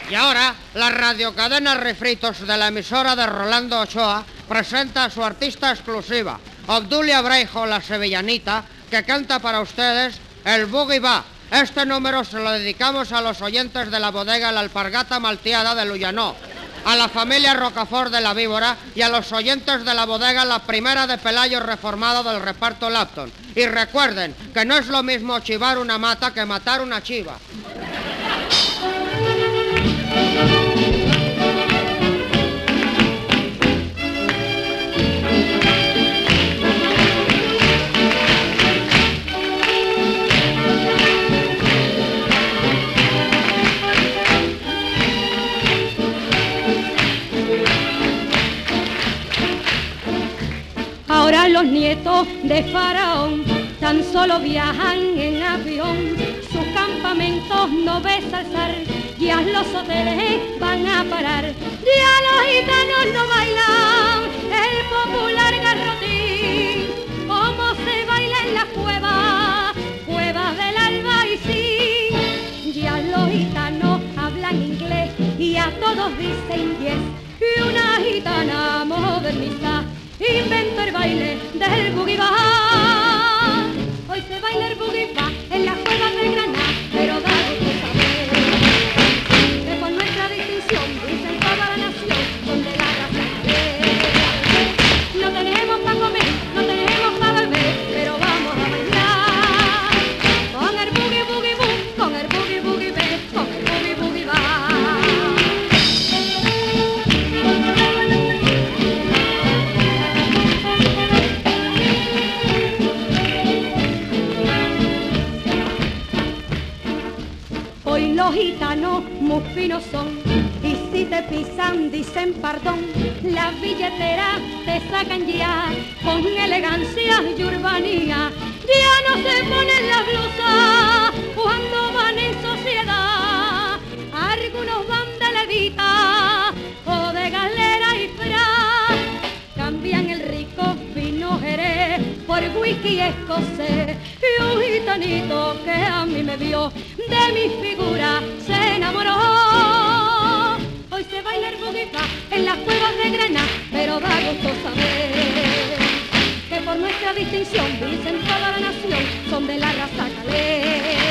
Y ahora, la radiocadena Refritos de la emisora de Rolando Ochoa presenta a su artista exclusiva, Obdulia Breijo, la sevillanita, que canta para ustedes el Boogie Va. Este número se lo dedicamos a los oyentes de la bodega La Alpargata Malteada de Lluyanó, a la familia Rocafort de la Víbora y a los oyentes de la bodega La Primera de Pelayo reformado del reparto Lapton. Y recuerden que no es lo mismo chivar una mata que matar una chiva. Ahora los nietos de Faraón tan solo viajan en avión, sus campamentos no ves alzar, ya los hoteles van a parar, ya los gitanos no bailan el popular garrotín, como se baila en las cuevas del Albaicín, ya los gitanos hablan inglés y a todos dicen yes, y una gitana moderniza inventó el baile del Boogie Va. Hoy se baila el Boogie Va en las cuevas de Granada, pero da gusto saber que por nuestra distinción dicen toda la nación donde la raza es. No tenemos para comer, no tenemos para beber, pero vamos a bailar con el Boogie Boogie Boo, con el Boogie Boogie Be, con el Boogie Boogie Va. Hoy los gitanos muy finos son, y si te pisan dicen perdón, las billeteras te sacan ya, con elegancia y urbanía, ya no se ponen la blusa cuando van en sociedad, algunos van de levita o de galera y frac, cambian el rico vino Jerez por whisky escocés, y un gitanito que a mí me vio de mi figura se enamoró. Hoy se baila el Boogie Va en las cuevas de Granada, pero da gusto saber que por nuestra distinción dicen toda la nación son de la raza calé.